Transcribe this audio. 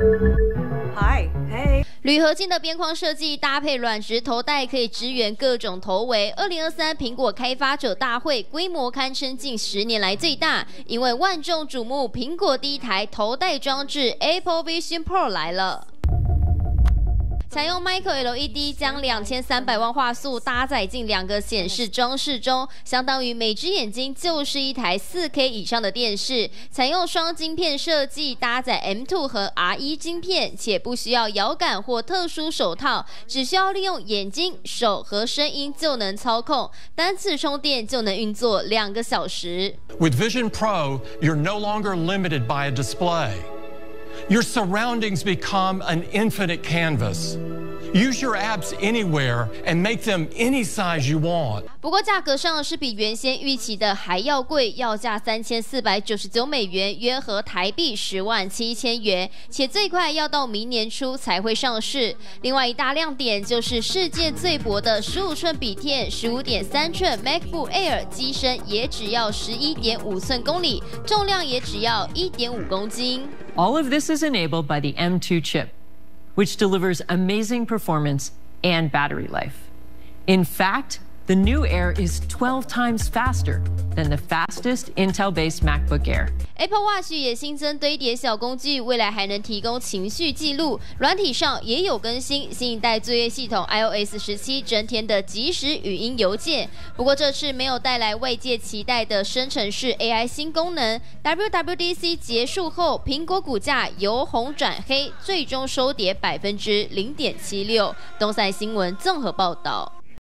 Hi, hey。 铝合金的边框设计搭配软质头戴，可以支援各种头围。2023苹果开发者大会规模堪称近10年来最大，因为万众瞩目，苹果第一台头戴装置 Apple Vision Pro 来了。 采用 Micro LED 将2300万画素搭载进2个显示装饰中，相当于每只眼睛就是一台4K 以上的电视。采用双晶片设计，搭载 M2 和 R1 晶片，且不需要摇杆或特殊手套，只需要利用眼睛、手和声音就能操控。单次充电就能运作2个小时。 With Vision Pro, you're no longer limited by a display. Your surroundings become an infinite canvas. Use your apps anywhere and make them any size you want. 不过价格上是比原先预期的还要贵，要价3499美元，约合台币107000元，且最快要到明年初才会上市。另外一大亮点就是世界最薄的15寸笔电，15.3寸 MacBook Air 机身也只要11.5寸公里，重量也只要1.5公斤。 All of this is enabled by the M2 chip, which delivers amazing performance and battery life. In fact, the new Air is 12 times faster than the fastest Intel-based MacBook Air. Apple Watch 也新增堆叠小工具，未来还能提供情绪记录。软体上也有更新，新一代作业系统 iOS 17增添的即时语音邮件。不过这次没有带来外界期待的生成式 AI 新功能。WWDC 结束后，苹果股价由红转黑，最终收跌0.76%。东森新闻综合报道。